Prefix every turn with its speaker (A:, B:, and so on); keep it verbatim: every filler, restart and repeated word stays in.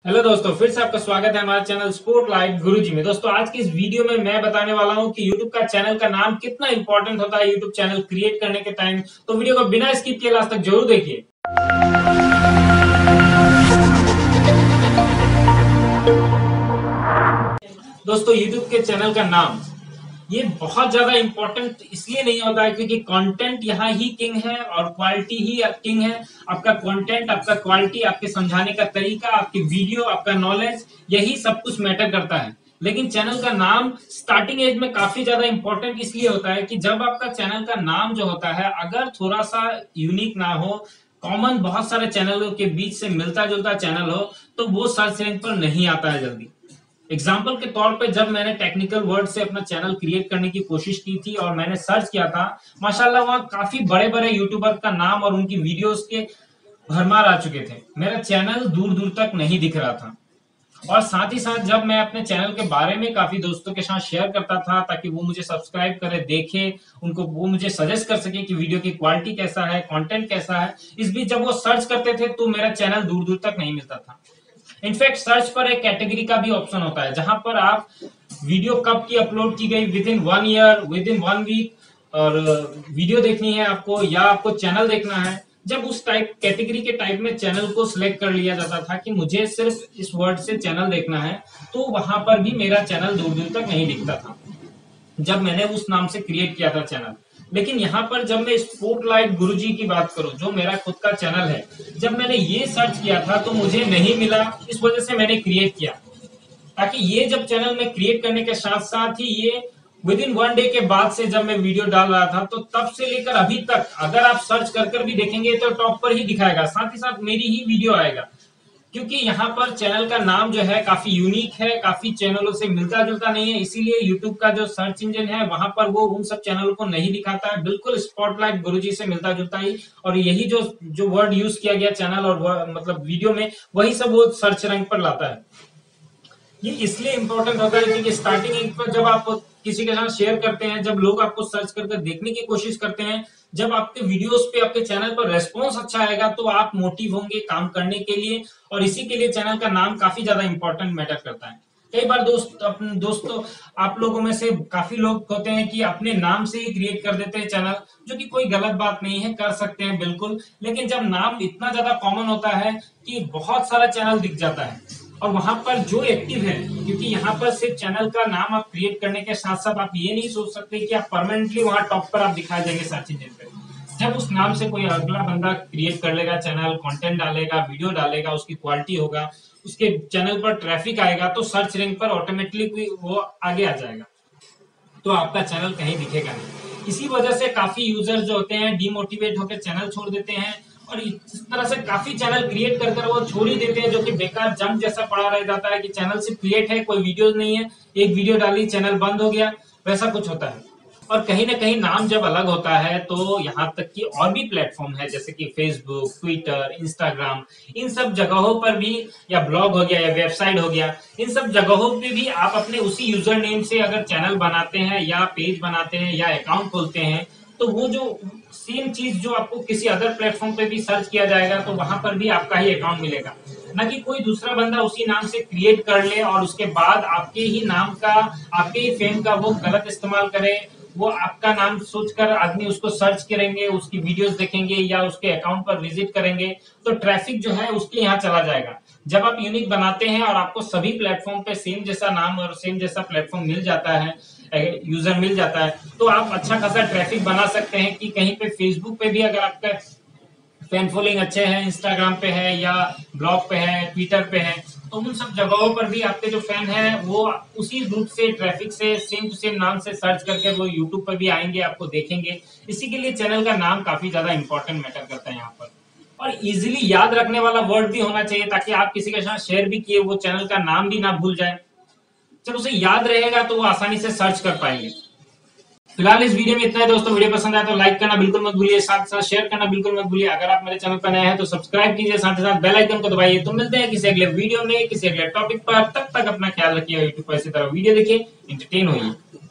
A: Hello दोस्तों, फिर से आपका स्वागत है हमारे चैनल स्पोर्ट लाइट गुरुजी में। दोस्तों, आज की इस वीडियो में मैं बताने वाला हूं कि यूट्यूब का चैनल का नाम कितना इंपॉर्टेंट होता है यूट्यूब चैनल क्रिएट करने के टाइम। तो वीडियो को बिना स्किप किए लास्ट तक जरूर देखिए। दोस्तों, यूट्यूब के चैनल का नाम ये बहुत ज्यादा इंपॉर्टेंट इसलिए नहीं होता है क्योंकि कंटेंट यहाँ ही किंग है और क्वालिटी ही किंग है। आपका कंटेंट, आपका क्वालिटी, आपके समझाने का तरीका, आपकी वीडियो, आपका नॉलेज, यही सब कुछ मैटर करता है। लेकिन चैनल का नाम स्टार्टिंग एज में काफी ज्यादा इंपॉर्टेंट इसलिए होता है कि जब आपका चैनल का नाम जो होता है अगर थोड़ा सा यूनिक ना हो, कॉमन बहुत सारे चैनलों के बीच से मिलता जुलता चैनल हो, तो वो सर्च रैंक पर नहीं आता है जल्दी। एग्जाम्पल के तौर पे जब मैंने टेक्निकल वर्ड से अपना चैनल क्रिएट करने की कोशिश की थी और मैंने सर्च किया था, माशाल्लाह वहां काफी बड़े बड़े यूट्यूबर का नाम और उनकी वीडियोस के भरमार आ चुके थे। मेरा चैनल दूर दूर तक नहीं दिख रहा था। और साथ ही साथ जब मैं अपने चैनल के बारे में काफी दोस्तों के साथ शेयर करता था ताकि वो मुझे सब्सक्राइब करे, देखे, उनको वो मुझे सजेस्ट कर सके कि वीडियो की क्वालिटी कैसा है, कंटेंट कैसा है, इस बीच जब वो सर्च करते थे तो मेरा चैनल दूर दूर तक नहीं मिलता था। इनफैक्ट सर्च पर एक कैटेगरी का भी ऑप्शन होता है जहां पर आप वीडियो कब की अपलोड की गई, within one year, within one week, और वीडियो देखनी है आपको या आपको चैनल देखना है। जब उस टाइप कैटेगरी के टाइप में चैनल को सिलेक्ट कर लिया जाता था कि मुझे सिर्फ इस वर्ड से चैनल देखना है, तो वहां पर भी मेरा चैनल दूर दूर तक नहीं दिखता था जब मैंने उस नाम से क्रिएट किया था चैनल। लेकिन यहाँ पर जब मैं स्पोर्टलाइट गुरुजी की बात करूं, जो मेरा खुद का चैनल है, जब मैंने ये सर्च किया था तो मुझे नहीं मिला। इस वजह से मैंने क्रिएट किया ताकि ये जब चैनल में क्रिएट करने के साथ साथ ही ये विद इन वन डे के बाद से जब मैं वीडियो डाल रहा था तो तब से लेकर अभी तक अगर आप सर्च कर कर भी देखेंगे तो टॉप पर ही दिखाएगा, साथ ही साथ मेरी ही वीडियो आएगा। क्योंकि यहाँ पर चैनल का नाम जो है काफी यूनिक है, काफी चैनलों से मिलता जुलता नहीं है, इसीलिए यूट्यूब का जो सर्च इंजन है वहां पर वो उन सब चैनलों को नहीं दिखाता है, बिल्कुल स्पॉटलाइट गुरुजी से मिलता जुलता ही। और यही जो जो वर्ड यूज किया गया चैनल और मतलब वीडियो में, वही सब वो सर्च रैंक पर लाता है। ये इसलिए इंपॉर्टेंट होता है क्योंकि स्टार्टिंग एज पर जब आप किसी के साथ शेयर करते हैं, जब लोग आपको सर्च करके देखने की कोशिश करते हैं, जब आपके वीडियोस पे, आपके चैनल पर रेस्पॉन्स अच्छा आएगा तो आप मोटिव होंगे काम करने के लिए। और इसी के लिए चैनल का नाम काफी ज्यादा इंपॉर्टेंट मैटर करता है। कई बार दोस्त अपने दोस्तों आप लोगों में से काफी लोग होते हैं कि अपने नाम से ही क्रिएट कर देते हैं चैनल, जो कि कोई गलत बात नहीं है, कर सकते हैं बिल्कुल। लेकिन जब नाम इतना ज्यादा कॉमन होता है कि बहुत सारा चैनल दिख जाता है और वहां पर जो एक्टिव है, क्योंकि यहाँ पर सिर्फ चैनल का नाम आप क्रिएट करने के साथ साथ आप ये नहीं सोच सकते कि आप परमानेंटली वहां टॉप पर आप दिखाए जाएंगे सर्च इंजन पे। जब उस नाम से कोई अगला बंदा क्रिएट कर लेगा चैनल, कंटेंट डालेगा, वीडियो डालेगा, उसकी क्वालिटी होगा, उसके चैनल पर ट्रैफिक आएगा, तो सर्च रैंक पर ऑटोमेटिकली वो आगे आ जाएगा, तो आपका चैनल कहीं दिखेगा नहीं। इसी वजह से काफी यूजर जो होते हैं डिमोटिवेट होकर चैनल छोड़ देते हैं और इस तरह से काफी चैनल क्रिएट कर कर वो छोड़ ही देते हैं, जो कि बेकार जंग जैसा पड़ा रह जाता है कि चैनल सिर्फ क्रिएट है, कोई वीडियो नहीं है, एक वीडियो डाली चैनल बंद हो गया, वैसा कुछ होता है। और कहीं ना कहीं नाम जब अलग होता है तो यहाँ तक कि और भी प्लेटफॉर्म है जैसे कि फेसबुक, ट्विटर, इंस्टाग्राम, इन सब जगहों पर भी, या ब्लॉग हो गया या वेबसाइट हो गया, इन सब जगहों पे भी आप अपने उसी यूजर नेम से अगर चैनल बनाते हैं या पेज बनाते हैं या अकाउंट खोलते हैं, तो वो जो सेम चीज जो आपको किसी अदर प्लेटफॉर्म पे भी सर्च किया जाएगा तो वहां पर भी आपका ही अकाउंट मिलेगा, ना कि कोई दूसरा बंदा उसी नाम से क्रिएट कर ले और उसके बाद आपके ही नाम का, आपके ही फेम का वो गलत इस्तेमाल करे। वो आपका नाम सोचकर आदमी उसको सर्च करेंगे, उसकी वीडियोस देखेंगे या उसके अकाउंट पर विजिट करेंगे, तो ट्रैफिक जो है उसके यहाँ चला जाएगा। जब आप यूनिक बनाते हैं और आपको सभी प्लेटफॉर्म पे सेम जैसा नाम और सेम जैसा प्लेटफॉर्म मिल जाता है, यूजर मिल जाता है, तो आप अच्छा खासा ट्रैफिक बना सकते हैं कि कहीं पे फेसबुक पे भी अगर आपका फैन फॉलोइंग अच्छे हैं, इंस्टाग्राम पे है या ब्लॉग पे है, ट्विटर पे है, तो उन सब जगहों पर भी आपके जो फैन है वो उसी रूट से, ट्रैफिक से, सेम टू सेम नाम से सर्च करके वो यूट्यूब पर भी आएंगे, आपको देखेंगे। इसी के लिए चैनल का नाम काफी ज्यादा इंपॉर्टेंट मैटर करता है यहाँ पर। और इजीली याद रखने वाला वर्ड भी होना चाहिए ताकि आप किसी के साथ शेयर भी किए वो चैनल का नाम भी ना भूल जाए। जब उसे याद रहेगा तो वो आसानी से सर्च कर पाएंगे। फिलहाल इस वीडियो में इतना है दोस्तों। वीडियो पसंद आया तो लाइक करना बिल्कुल मत भूलिए, साथ साथ शेयर करना बिल्कुल मत भूलिए। अगर आप मेरे चैनल पर नए हैं तो सब्सक्राइब कीजिए, साथ ही साथ बेल आइकन को दबाइए। तो मिलते हैं किसी अगले वीडियो में किसी अगले टॉपिक पर। तब तक अपना ख्याल रखिए, यूट्यूब पर इसी तरह वीडियो देखिए, एंटरटेन होइए।